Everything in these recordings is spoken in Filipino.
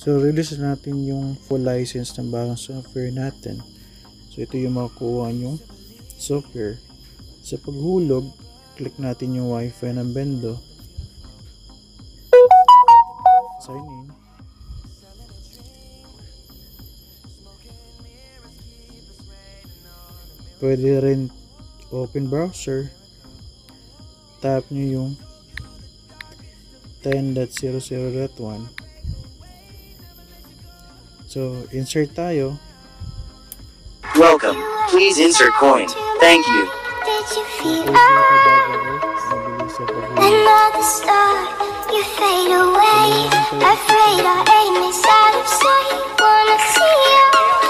So, release natin yung full license ng bagong software natin. So, ito yung makukuha yung software. Sa paghulog, click natin yung Wi-Fi ng Bendo. Sign in. Pwede rin open browser. Tap nyo yung 10.00.1. So, insert tayo. Welcome. Please insert coin. Thank you. Did you feel another star? You fade away. Afraid our aim is out of sight. Wanna see you.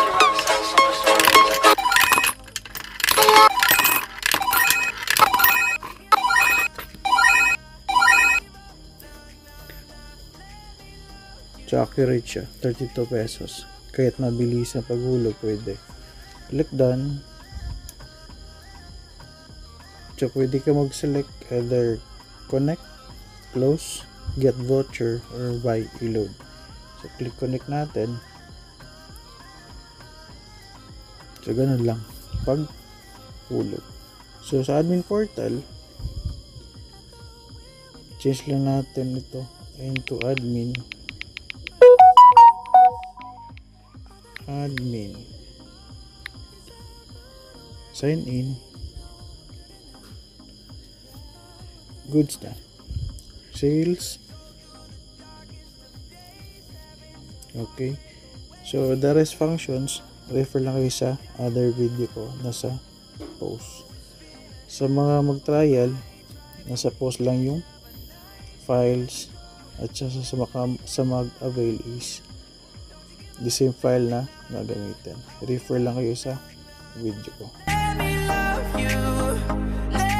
So, accurate siya. 32 pesos. Kahit mabilis na paghulog, pwede. Click done. So, pwede ka mag-select either connect, close, get voucher, or buy reload. So, click connect natin. So, ganun lang. Pag hulog. So, sa admin portal, change lang natin ito into admin. Sign in. Goods na. Sales. Okay. So, the rest functions, refer lang kayo sa other video ko nasa post. Sa mga mag-trial, nasa post lang yung files at sa mag-avail is the same file na gagamitin. Refer lang kayo sa video ko. Let me love you.